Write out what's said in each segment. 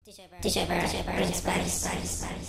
DJ Bird.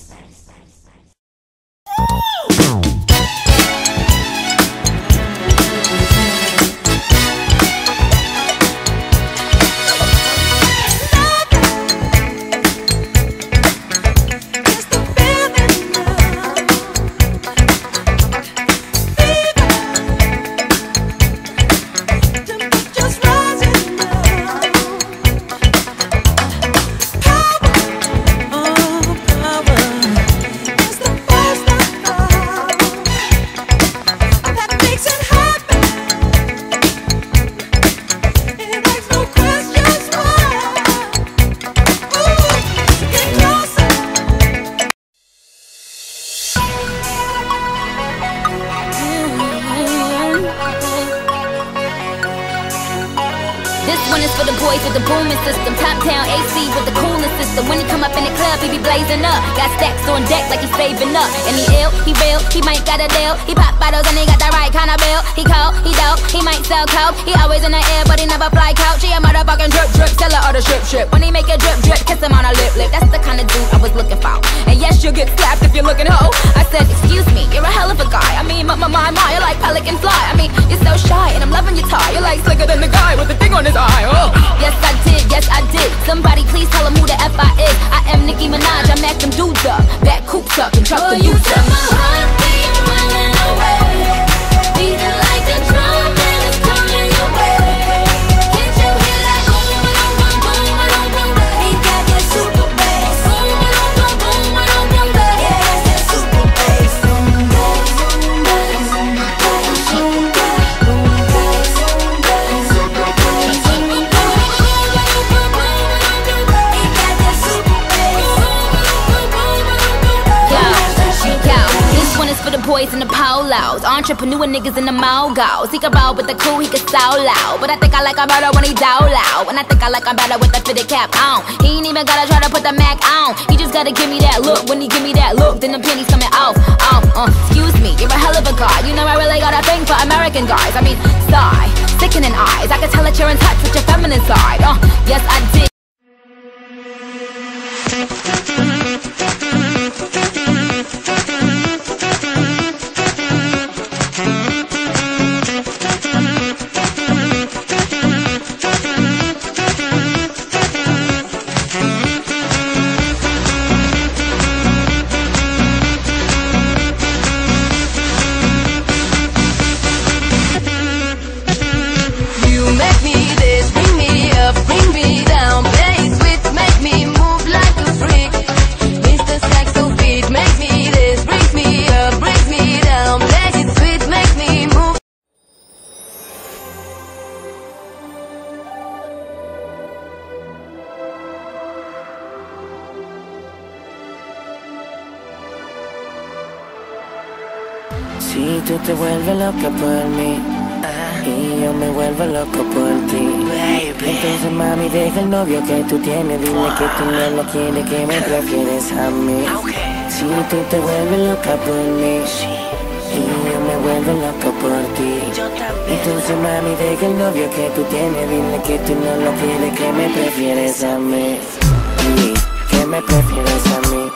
This one is for the boys with the booming system. Top down AC with the cooling system. When he come up in the club, he be blazing up. Got stacks on deck like he's saving up. And he ill, he real, he might got a deal. He pop bottles and he got the right kind of bill. He cold, he dope, he might sell coke. He always in the air, but he never fly couch. He a motherfucking drip, seller of the strip. When he make a drip, kiss him on a lip. That's the kind of dude I was looking for. And yes, you'll get slapped if you're looking hoe. I said, excuse me, you're a hell of a guy. I mean, my, you're like pelican fly. I mean, you're so shy and I'm loving your tie. You're like slicker than the guy with the thing on his eye. Oh. Yes I did. Somebody please tell him who the F I is. I am Nicki Minaj, I'm them dudes up. Back coops up and truck the youth up. My heart beat running away. Beating like a drum and it's coming your way. Can't you hear that boom, boom, boom, boom, boom, boom, boom? He got that super bass. Boom, boom, boom, boom, boom, boom, boom. Yeah, that's that super bass. Boom, bass, boom, bass, boom, bass, boom, bass, boom, bass, boom, bass. For the boys in the polos, entrepreneur niggas in the mogos. He can roll with the cool, he can so loud. But I think I like him better when he dow loud. And I think I like him better with the fitted cap on. He ain't even gotta try to put the Mac on. He just gotta give me that look. When he give me that look, then the pennies coming off. Excuse me, you're a hell of a guy. You know I really got a thing for American guys. I mean, sigh, sickening eyes. I can tell that you're in touch with your feminine side. Yes I did. Si tú te vuelves loca por mí y yo me vuelvo loco por ti, entonces mami deja el novio que tú tienes. Dile que tú no lo quieres, que me prefieres a mí. Si tú te vuelves loca por mí y yo me vuelvo loco por ti, entonces mami deja el novio que tú tienes. Dile que tú no lo quieres, que me prefieres a mí, que me prefieres a mí.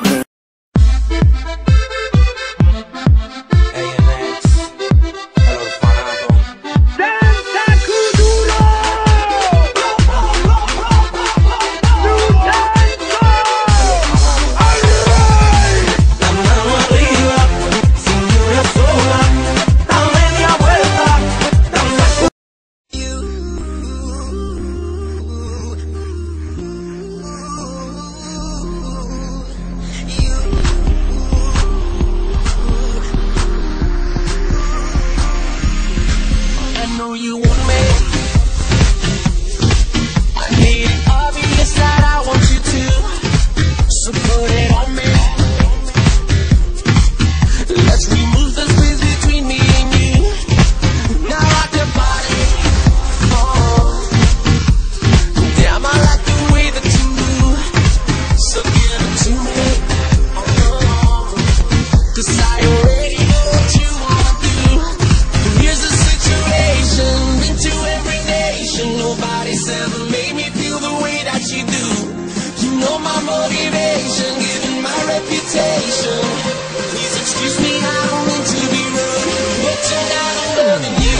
motivation, given my reputation. Please excuse me, I don't mean to be rude, but tonight I'm loving you.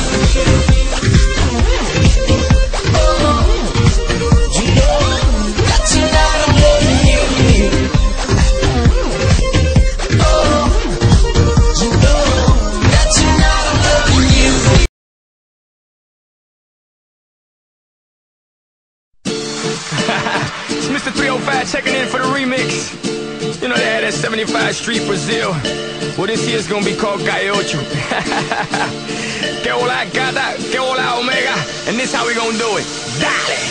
You know that tonight I'm loving you. You know that tonight I'm loving you. It's Mr. 305 checking in for the remix. You know they had that 75 Street Brazil. Well, this year's gonna be called Gaiocho. Que hola gata, que hola omega. And this how we gonna do it. Dale!